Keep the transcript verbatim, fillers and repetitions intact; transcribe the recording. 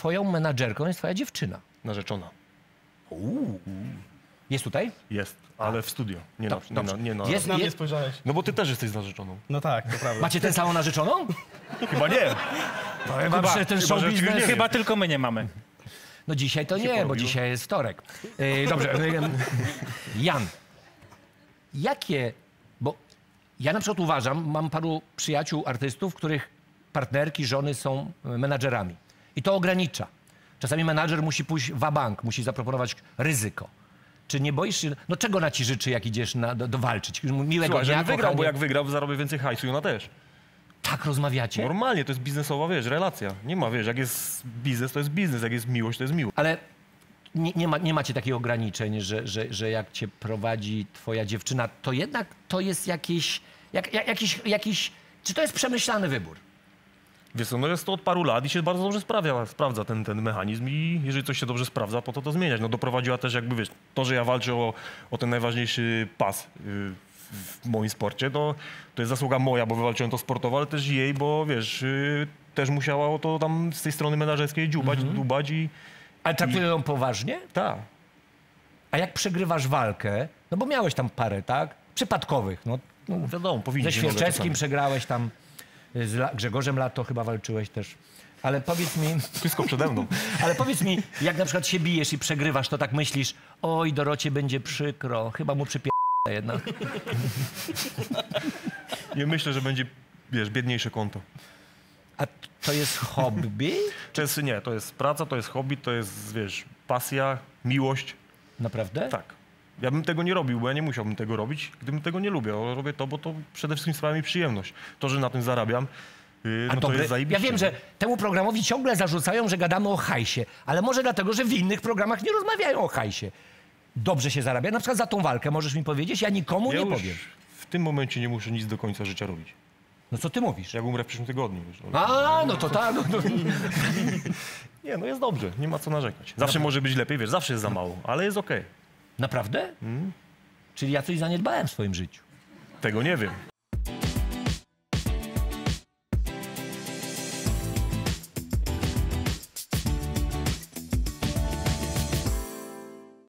twoją menadżerką jest twoja dziewczyna. Narzeczona. Uuu. Jest tutaj? Jest, ale w studio. Nie na, nie na, nie na... Jest, Na mnie jest, spojrzałeś. No bo ty też jesteś z narzeczoną. No tak, to prawda. macie tę samą narzeczoną? Chyba nie. Powiem wam, że ten chyba, show że biznes... nie Chyba tylko my nie mamy. No dzisiaj to nie, bo porobiło. dzisiaj jest wtorek. Yy, dobrze. Yy, Jan, jakie... Bo ja na przykład uważam, mam paru przyjaciół artystów, których partnerki, żony są menadżerami. I to ogranicza. Czasami menadżer musi pójść wa bank, musi zaproponować ryzyko. Czy nie boisz się... No czego na ci życzy, jak idziesz na, do, do walczyć? Miłego Słuchaj, dnia, żeby wygrał, kochanie. bo jak wygrał, zarobię więcej hajsu i ona też. Tak rozmawiacie? Normalnie, to jest biznesowa, wiesz, relacja. Nie ma, wiesz, jak jest biznes, to jest biznes, jak jest miłość, to jest miłość. Ale nie, nie, ma, nie macie takich ograniczeń, że, że, że jak cię prowadzi twoja dziewczyna, to jednak to jest jakieś, jak, jak, jakiś, jakiś... Czy to jest przemyślany wybór? Wiesz co, no jest to od paru lat i się bardzo dobrze sprawia, sprawdza ten, ten mechanizm i jeżeli coś się dobrze sprawdza, po to to zmieniać. No doprowadziła też jakby, wiesz, to, że ja walczę o, o ten najważniejszy pas yy, w moim sporcie, to, to jest zasługa moja, bo wywalczyłem to sportowo, ale też jej, bo wiesz, yy, też musiała o to tam z tej strony menadżerskiej dziubać, Mhm. dubać i... Ale traktują ją poważnie? Tak. A jak przegrywasz walkę, no bo miałeś tam parę, tak? Przypadkowych, no. no Wiadomo, powinien ze Świerczewskim przegrałeś tam, z La Grzegorzem Lato chyba walczyłeś też. Ale powiedz mi, Wszystko przede mną. ale powiedz mi, jak na przykład się bijesz i przegrywasz, to tak myślisz, oj, Dorocie będzie przykro, chyba mu przypie... jednak. Nie myślę, że będzie, wiesz, biedniejsze konto. A to jest hobby? To jest, nie, to jest praca, to jest hobby, to jest, wiesz, pasja, miłość. Naprawdę? Tak. Ja bym tego nie robił, bo ja nie musiałbym tego robić, gdybym tego nie lubił. Ale robię to, bo to przede wszystkim sprawia mi przyjemność. To, że na tym zarabiam, yy, A no to dobry- jest ja zajebiście. wiem, że temu programowi ciągle zarzucają, że gadamy o hajsie, ale może dlatego, że w innych programach nie rozmawiają o hajsie. Dobrze się zarabia, na przykład za tą walkę możesz mi powiedzieć, ja nikomu Ja nie już powiem. w tym momencie nie muszę nic do końca życia robić. No co ty mówisz? Jak umrę w przyszłym tygodniu. Wiesz, no. A, no to tak. No, no. Nie, no jest dobrze, nie ma co narzekać. Zawsze może być lepiej, wiesz, zawsze jest za mało, ale jest okej. Naprawdę? Mm. Czyli ja coś zaniedbałem w swoim życiu. Tego nie wiem.